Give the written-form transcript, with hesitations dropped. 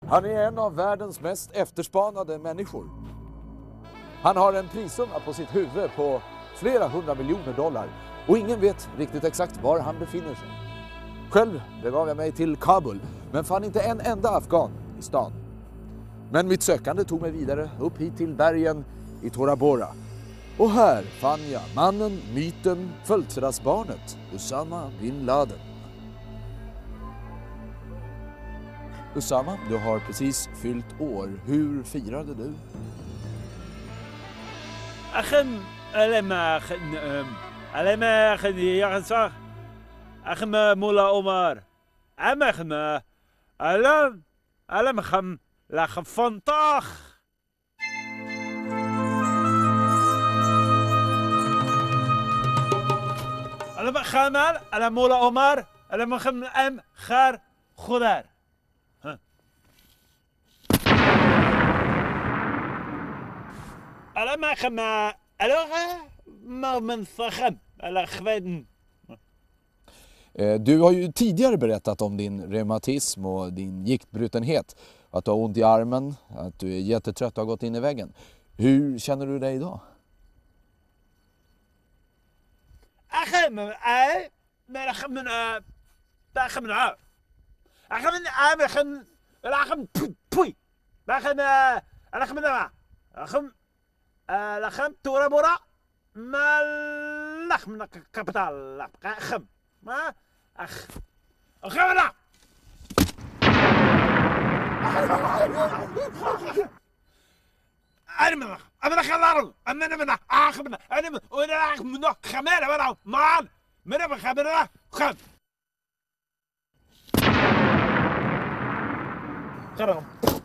Han är en av världens mest efterspanade människor. Han har en prissumma på sitt huvud på flera 100 miljoner dollar och ingen vet riktigt exakt var han befinner sig. Själv begav jag mig till Kabul men fann inte en enda afghan i stan. Men mitt sökande tog mig vidare upp hit till bergen i Tora Bora. Och här fann jag mannen, myten, födelsedagsbarnet, Usama bin Laden. Usama, du har precis fyllt år. Hur firade du? أخم ألم أخن يغنصر أخم مولا عمر أخم ألم خم لخم فنطاخ ألم خمال ألم مولا عمر ألم خم أم خار خضار ألم خم ألم ما من ثخم ألم خفن. Du har ju tidigare berättat om din reumatism och din giktbrutenhet. Att du har ont i armen, att du är jättetrött och har gått in i väggen. Hur känner du dig idag? ما أخوانا أنا خلارو أنا أخمنا أنا وأنا من خميرة وأنا مان من خميرة خم خرام